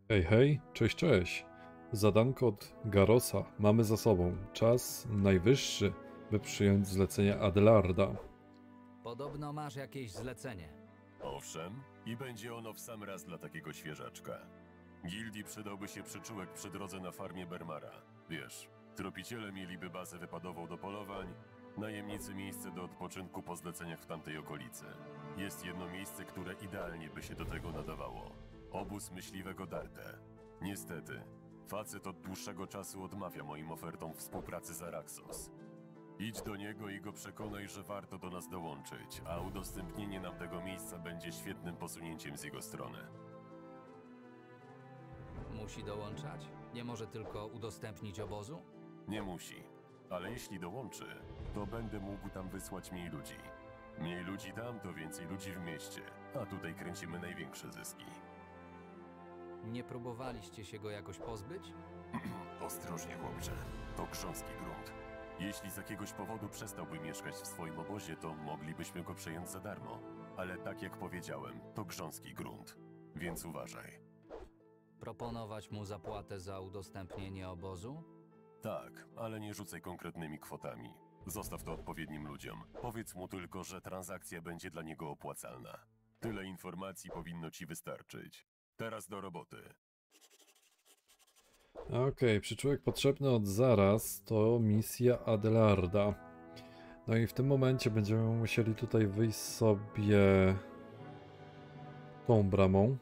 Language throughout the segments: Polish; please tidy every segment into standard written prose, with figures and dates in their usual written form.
Hej, hej, cześć, cześć. Zadanko od Garosa mamy za sobą. Czas najwyższy, by przyjąć zlecenie Adelarda. Podobno masz jakieś zlecenie. Owszem, i będzie ono w sam raz dla takiego świeżaczka. Gildii przydałby się przyczółek przy drodze na farmie Bermara. Wiesz, tropiciele mieliby bazę wypadową do polowań, najemnicy miejsce do odpoczynku po zleceniach w tamtej okolicy. Jest jedno miejsce, które idealnie by się do tego nadawało. Obóz myśliwego Darte. Niestety, facet od dłuższego czasu odmawia moim ofertom współpracy z Araxos. Idź do niego i go przekonaj, że warto do nas dołączyć, a udostępnienie nam tego miejsca będzie świetnym posunięciem z jego strony. Musi dołączać? Nie może tylko udostępnić obozu? Nie musi, ale jeśli dołączy, to będę mógł tam wysłać mniej ludzi. Mniej ludzi tam, to więcej ludzi w mieście, a tutaj kręcimy największe zyski. Nie próbowaliście się go jakoś pozbyć? Ostrożnie, chłopcze, to grząski grunt. Jeśli z jakiegoś powodu przestałby mieszkać w swoim obozie, to moglibyśmy go przejąć za darmo. Ale tak jak powiedziałem, to grząski grunt, więc uważaj. Proponować mu zapłatę za udostępnienie obozu? Tak, ale nie rzucaj konkretnymi kwotami. Zostaw to odpowiednim ludziom. Powiedz mu tylko, że transakcja będzie dla niego opłacalna. Tyle informacji powinno ci wystarczyć. Teraz do roboty. Okej, przyczółek potrzebny od zaraz to misja Adelarda. No i w tym momencie będziemy musieli tutaj wyjść sobie tą bramą.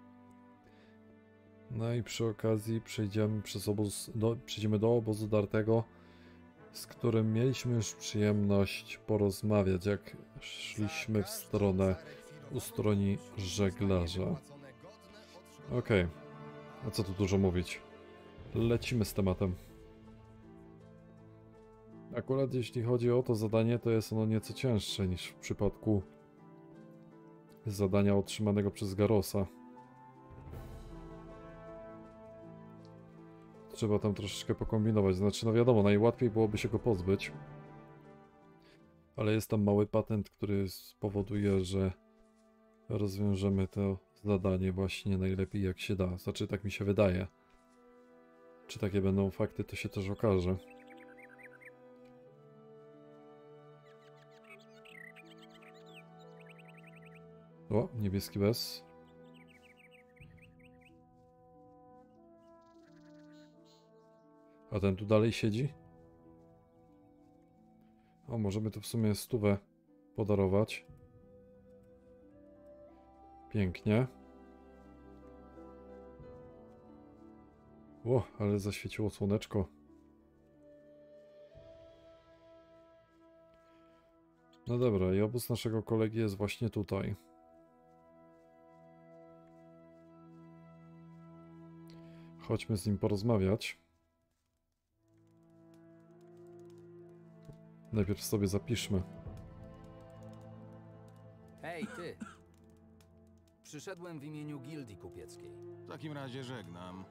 No i przy okazji przejdziemy do obozu Dartego, z którym mieliśmy już przyjemność porozmawiać, jak szliśmy w stronę ustroni żeglarza. Okej, a co tu dużo mówić? Lecimy z tematem. Akurat jeśli chodzi o to zadanie, to jest ono nieco cięższe niż w przypadku zadania otrzymanego przez Garosa. Trzeba tam troszeczkę pokombinować. Znaczy, no wiadomo, najłatwiej byłoby się go pozbyć. Ale jest tam mały patent, który spowoduje, że rozwiążemy to zadanie właśnie najlepiej jak się da. Znaczy, tak mi się wydaje. Czy takie będą fakty, to się też okaże. O, niebieski bez. A ten tu dalej siedzi? O, możemy tu w sumie 100 podarować. Pięknie. O, ale zaświeciło słoneczko. No dobra, i obóz naszego kolegi jest właśnie tutaj. Chodźmy z nim porozmawiać. Najpierw sobie zapiszmy. Hej, ty! Przyszedłem w imieniu Gildii Kupieckiej. W takim razie żegnam.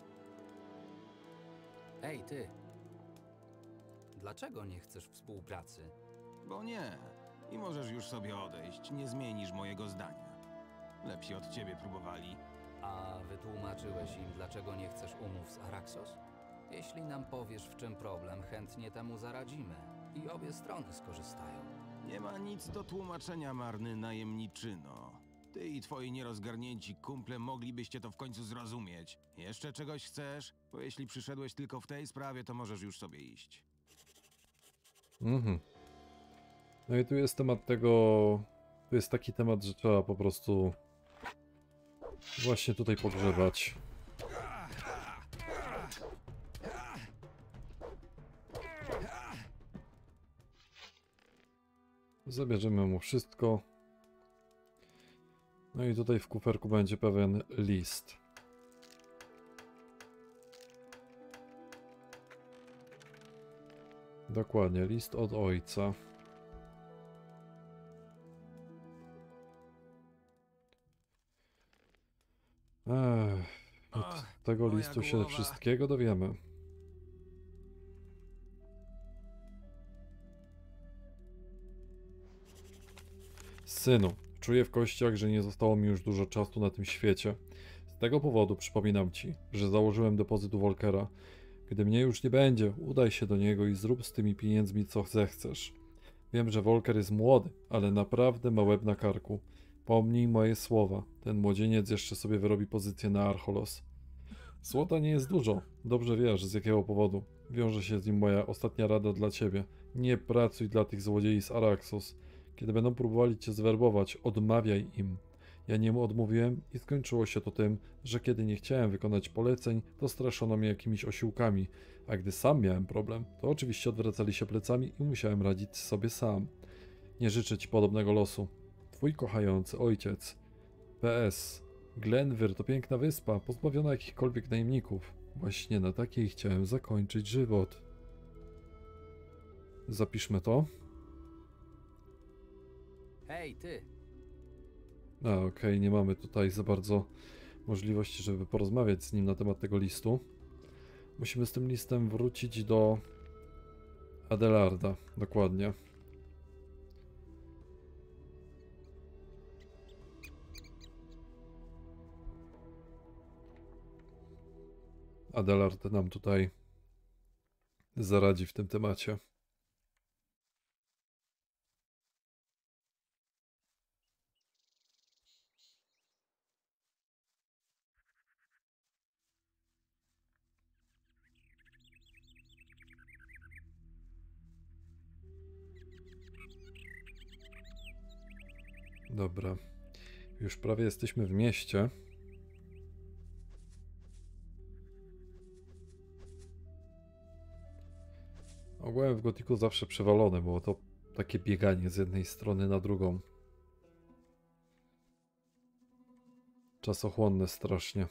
Hej, ty! Dlaczego nie chcesz współpracy? Bo nie. I możesz już sobie odejść, nie zmienisz mojego zdania. Lepsi od ciebie próbowali. A wytłumaczyłeś im, dlaczego nie chcesz umów z Araxos? Jeśli nam powiesz, w czym problem, chętnie temu zaradzimy. I obie strony skorzystają. Nie ma nic do tłumaczenia, marny najemniczyno. Ty i twoi nierozgarnięci kumple moglibyście to w końcu zrozumieć. Jeszcze czegoś chcesz? Bo jeśli przyszedłeś tylko w tej sprawie, to możesz już sobie iść. No i tu jest temat tego... Tu jest taki temat, że trzeba po prostu właśnie tutaj pogrzebać. Zabierzemy mu wszystko. No i tutaj w kuferku będzie pewien list. Dokładnie, list od ojca. Od tego moja listu się głowa. wszystkiego dowiemy. Synu, czuję w kościach, że nie zostało mi już dużo czasu na tym świecie. Z tego powodu przypominam ci, że założyłem depozyt u Volkera. Gdy mnie już nie będzie, udaj się do niego i zrób z tymi pieniędzmi co zechcesz. Wiem, że Volker jest młody, ale naprawdę ma łeb na karku. Pomnij moje słowa. Ten młodzieniec jeszcze sobie wyrobi pozycję na Archolos. Złota nie jest dużo. Dobrze wiesz, z jakiego powodu. Wiąże się z nim moja ostatnia rada dla ciebie. Nie pracuj dla tych złodziei z Araxos. Kiedy będą próbowali cię zwerbować, odmawiaj im. Ja nie mu odmówiłem i skończyło się to tym, że kiedy nie chciałem wykonać poleceń, to straszono mnie jakimiś osiłkami, a gdy sam miałem problem, to oczywiście odwracali się plecami i musiałem radzić sobie sam. Nie życzę ci podobnego losu. Twój kochający ojciec. PS. Glenwyr to piękna wyspa, pozbawiona jakichkolwiek najemników. Właśnie na takiej chciałem zakończyć żywot. Zapiszmy to. Hej, ty! Okej, nie mamy tutaj za bardzo możliwości, żeby porozmawiać z nim na temat tego listu. Musimy z tym listem wrócić do Adelarda, dokładnie. Adelard nam tutaj zaradzi w tym temacie. Dobra, już prawie jesteśmy w mieście. Ogółem w Gotiku zawsze przewalone było to takie bieganie z jednej strony na drugą. Czasochłonne strasznie.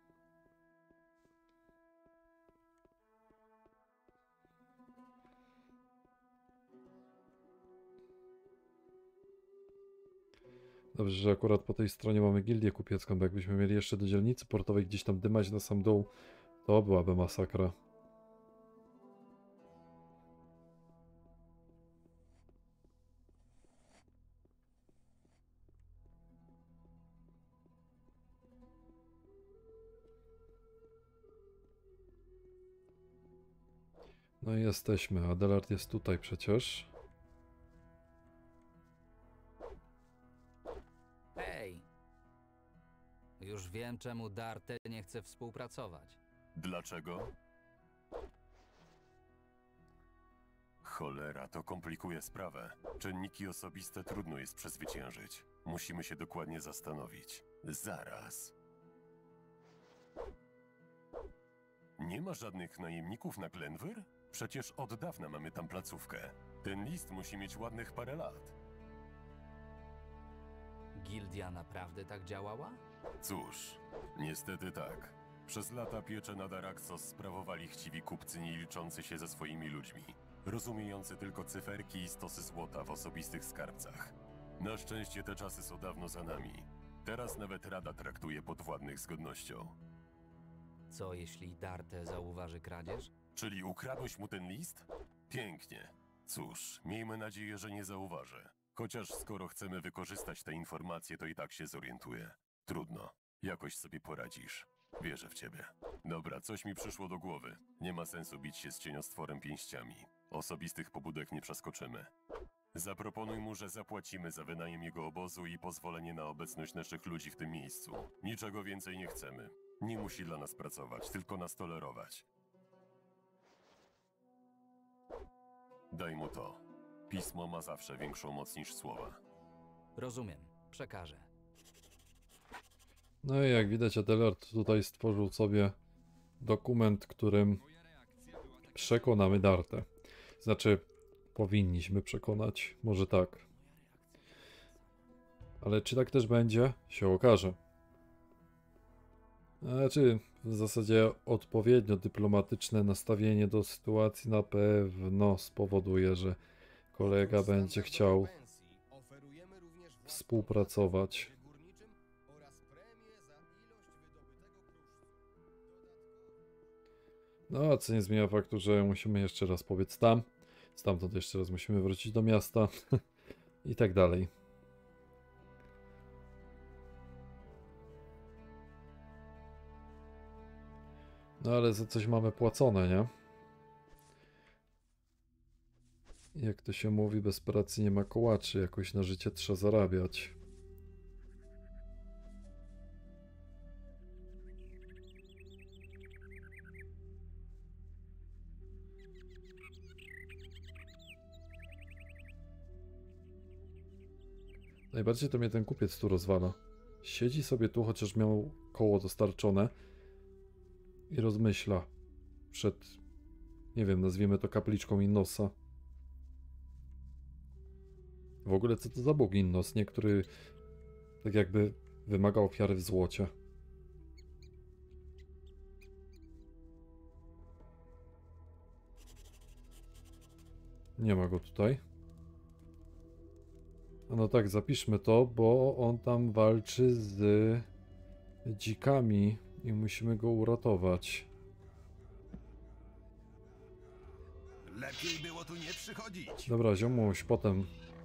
Dobrze, że akurat po tej stronie mamy gildię kupiecką, bo jakbyśmy mieli jeszcze do dzielnicy portowej gdzieś tam dymać na sam dół, to byłaby masakra. No i jesteśmy. Adelard jest tutaj przecież. Hej! Już wiem, czemu Darte nie chce współpracować. Dlaczego? Cholera, to komplikuje sprawę. Czynniki osobiste trudno jest przezwyciężyć. Musimy się dokładnie zastanowić. Zaraz. Nie ma żadnych najemników na Glenwyr? Przecież od dawna mamy tam placówkę. Ten list musi mieć ładnych parę lat. Gildia naprawdę tak działała? Cóż, niestety tak. Przez lata pieczę nad Araxos sprawowali chciwi kupcy nie liczący się ze swoimi ludźmi. Rozumiejący tylko cyferki i stosy złota w osobistych skarbcach. Na szczęście te czasy są dawno za nami. Teraz nawet Rada traktuje podwładnych z godnością. Co jeśli Darte zauważy kradzież? Czyli ukradłeś mu ten list? Pięknie. Cóż, miejmy nadzieję, że nie zauważy. Chociaż skoro chcemy wykorzystać te informacje, to i tak się zorientuje. Trudno. Jakoś sobie poradzisz. Wierzę w ciebie. Dobra, coś mi przyszło do głowy. Nie ma sensu bić się z cieniostworem pięściami. Osobistych pobudek nie przeskoczymy. Zaproponuj mu, że zapłacimy za wynajem jego obozu i pozwolenie na obecność naszych ludzi w tym miejscu. Niczego więcej nie chcemy. Nie musi dla nas pracować, tylko nas tolerować. Daj mu to. Pismo ma zawsze większą moc niż słowa. Rozumiem. Przekażę. No i jak widać, Adelard tutaj stworzył sobie dokument, którym przekonamy Dartę. Znaczy, powinniśmy przekonać, może tak. Ale czy tak też będzie, się okaże. Znaczy, w zasadzie odpowiednio dyplomatyczne nastawienie do sytuacji na pewno spowoduje, że kolega będzie chciał współpracować. No, a co nie zmienia faktu, że musimy jeszcze raz pobiec tam, stamtąd jeszcze raz musimy wrócić do miasta i tak dalej. No ale za coś mamy płacone, nie? Jak to się mówi, bez pracy nie ma kołaczy, jakoś na życie trzeba zarabiać. Najbardziej to mnie ten kupiec tu rozwala. Siedzi sobie tu, chociaż miał koło dostarczone i rozmyśla przed, nie wiem, nazwijmy to kapliczką Innosa. W ogóle co to za bóg Innos, nie? Który tak jakby wymaga ofiary w złocie. Nie ma go tutaj. No tak, zapiszmy to, bo on tam walczy z dzikami i musimy go uratować. Lepiej było tu nie przychodzić. Dobra, ziomuś, potem.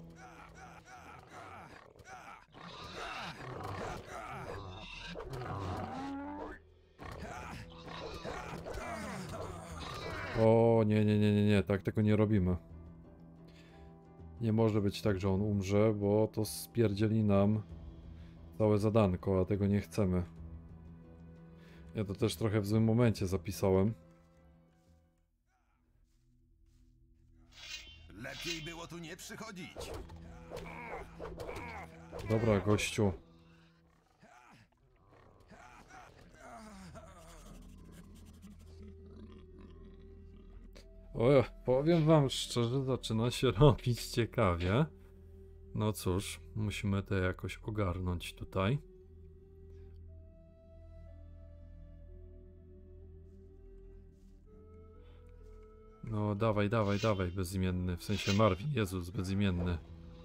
O, nie, tak tego nie robimy. Nie może być tak, że on umrze, bo to spierdzieli nam całe zadanko, a tego nie chcemy. Ja to też trochę w złym momencie zapisałem. Lepiej było tu nie przychodzić. Dobra, gościu. O, powiem wam szczerze, zaczyna się robić ciekawie. No cóż, musimy to jakoś ogarnąć tutaj. No dawaj, bezimienny, w sensie Marvin, Jezus, bezimienny.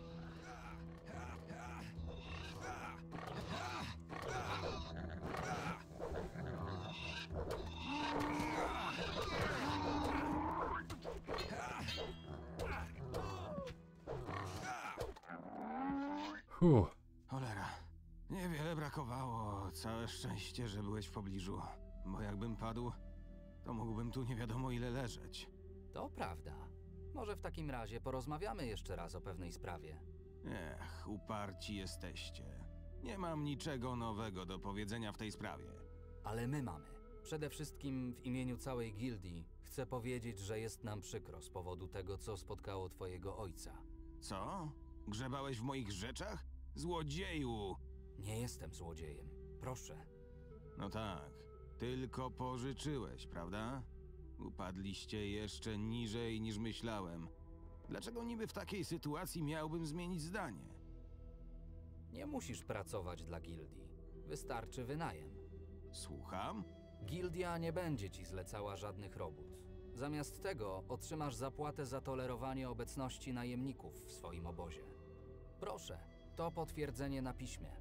Cholera. Niewiele brakowało. Całe szczęście, że byłeś w pobliżu. Bo jakbym padł, to mógłbym tu nie wiadomo ile leżeć. To prawda. Może w takim razie porozmawiamy jeszcze raz o pewnej sprawie. Uparci jesteście. Nie mam niczego nowego do powiedzenia w tej sprawie. Ale my mamy. Przede wszystkim w imieniu całej gildii chcę powiedzieć, że jest nam przykro z powodu tego, co spotkało twojego ojca. Co? Grzebałeś w moich rzeczach? Złodzieju! Nie jestem złodziejem. Proszę. No tak, tylko pożyczyłeś, prawda? Upadliście jeszcze niżej niż myślałem. Dlaczego niby w takiej sytuacji miałbym zmienić zdanie? Nie musisz pracować dla gildii. Wystarczy wynajem. Słucham? Gildia nie będzie ci zlecała żadnych robót. Zamiast tego otrzymasz zapłatę za tolerowanie obecności najemników w swoim obozie. Proszę, to potwierdzenie na piśmie.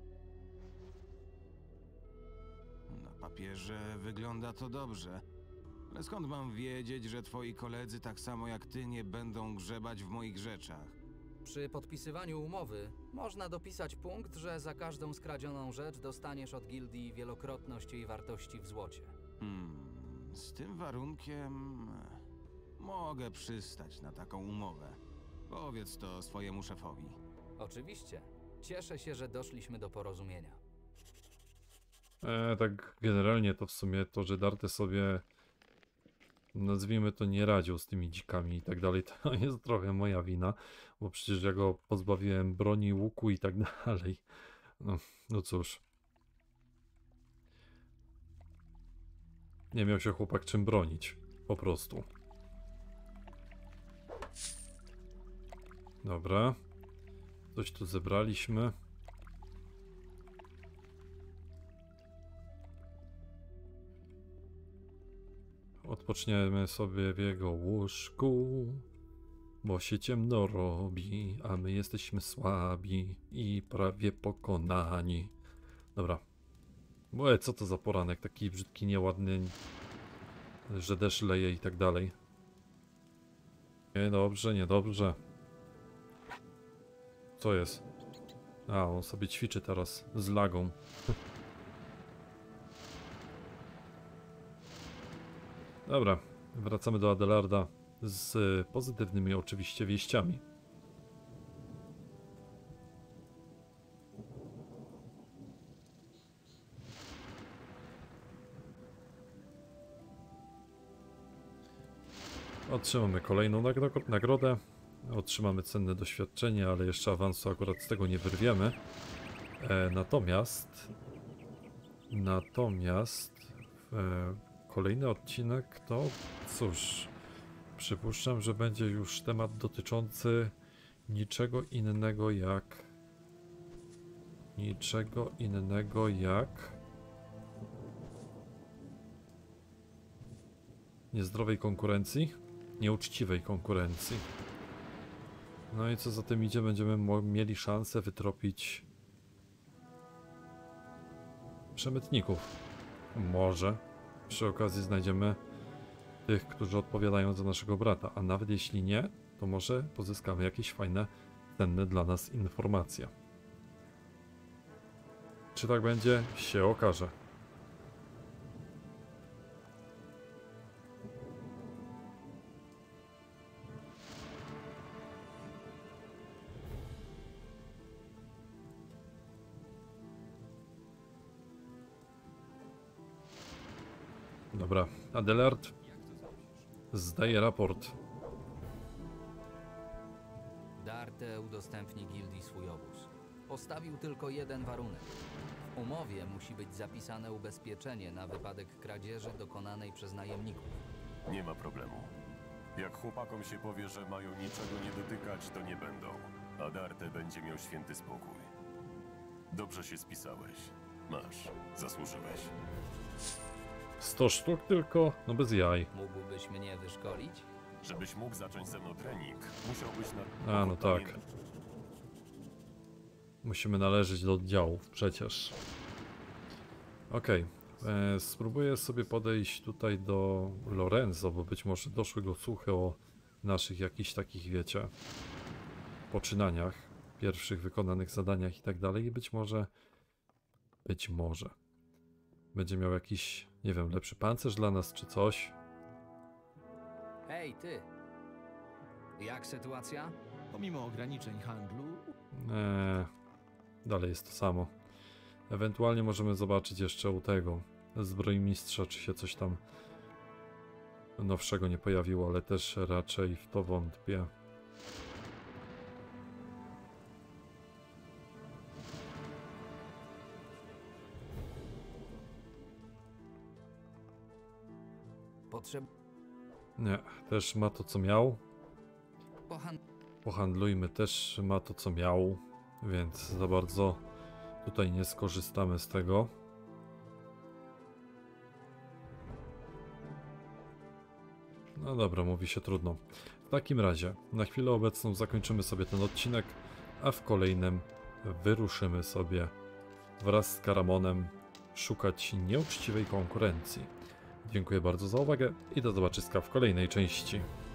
Na papierze wygląda to dobrze. Ale skąd mam wiedzieć, że twoi koledzy tak samo jak ty nie będą grzebać w moich rzeczach? Przy podpisywaniu umowy można dopisać punkt, że za każdą skradzioną rzecz dostaniesz od gildii wielokrotność jej wartości w złocie. Z tym warunkiem mogę przystać na taką umowę. Powiedz to swojemu szefowi. Oczywiście. Cieszę się, że doszliśmy do porozumienia. Tak generalnie to w sumie to, że Darte sobie, nazwijmy to, nie radził z tymi dzikami i tak dalej, to jest trochę moja wina, bo przecież ja go pozbawiłem broni, łuku i tak dalej. No cóż. Nie miał się chłopak czym bronić, po prostu. Dobra. Coś tu zebraliśmy. Odpoczniemy sobie w jego łóżku, bo się ciemno robi, a my jesteśmy słabi i prawie pokonani. Dobra. Bo co to za poranek, taki brzydki, nieładny, że deszcz leje i tak dalej. Niedobrze, niedobrze. Co jest? A, on sobie ćwiczy teraz z lagą. Dobra, wracamy do Adelarda z pozytywnymi oczywiście wieściami. Otrzymamy kolejną nagrodę, otrzymamy cenne doświadczenie, ale jeszcze awansu akurat z tego nie wyrwiemy. Natomiast kolejny odcinek to cóż, przypuszczam, że będzie już temat dotyczący niczego innego jak niezdrowej konkurencji, nieuczciwej konkurencji. No i co za tym idzie, będziemy mieli szansę wytropić przemytników. Może przy okazji znajdziemy tych, którzy odpowiadają za naszego brata, a nawet jeśli nie, to może pozyskamy jakieś fajne, cenne dla nas informacje. Czy tak będzie? Się okaże. Dobra, Adelard zdaje raport. Darte udostępni gildii swój obóz. Postawił tylko jeden warunek. W umowie musi być zapisane ubezpieczenie na wypadek kradzieży dokonanej przez najemników. Nie ma problemu. Jak chłopakom się powie, że mają niczego nie dotykać, to nie będą. A Darte będzie miał święty spokój. Dobrze się spisałeś. Masz. Zasłużyłeś. 100 sztuk tylko? No bez jaj. Mógłbyś mnie wyszkolić? Żebyś mógł zacząć ze mną trening, musiałbyś na... A, no tak. Musimy należeć do oddziałów przecież. Okej. Spróbuję sobie podejść tutaj do Lorenzo, bo być może doszły go słuchy o naszych jakichś takich, wiecie, poczynaniach, pierwszych wykonanych zadaniach i tak dalej. I być może będzie miał jakiś, nie wiem, lepszy pancerz dla nas czy coś. Hej, ty! Jak sytuacja? Pomimo ograniczeń handlu, Dalej jest to samo. Ewentualnie możemy zobaczyć jeszcze u tego zbrojmistrza, czy się coś tam nowszego nie pojawiło, ale też raczej w to wątpię. Nie, też ma to co miał. Pohandlujmy, też ma to co miał, więc za bardzo tutaj nie skorzystamy z tego. No dobra, mówi się trudno. W takim razie, na chwilę obecną zakończymy sobie ten odcinek, a w kolejnym wyruszymy sobie wraz z Karamonem szukać nieuczciwej konkurencji. Dziękuję bardzo za uwagę i do zobaczyska w kolejnej części.